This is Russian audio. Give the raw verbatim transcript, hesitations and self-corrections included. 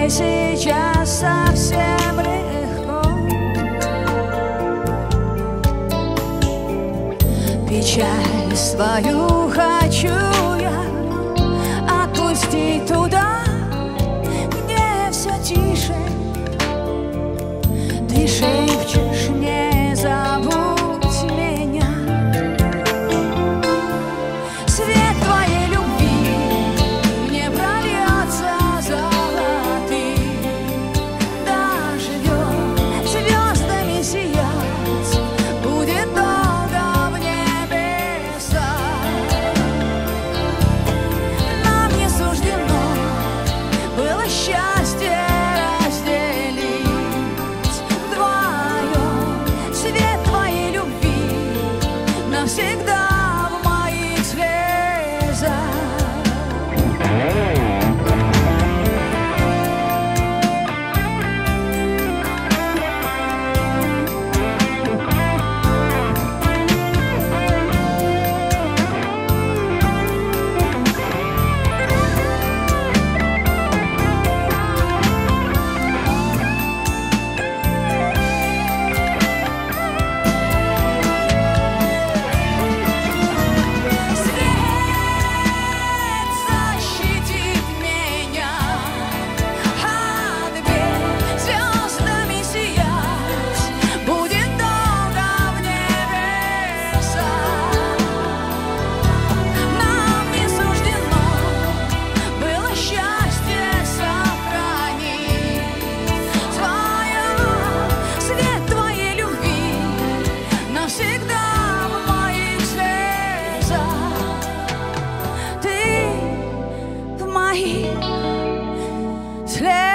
тебе сейчас совсем легко. Печаль свою хочу я отпустить туда, где все тише. Ты шепчешь, не забудь меня. Свет твоей любви не прольется золотым, доживет звездами сиять, будет долго в небесах. Нам не суждено было счастье разделить вдвоем. Свет твоей любви навсегда в моих слезах. Slave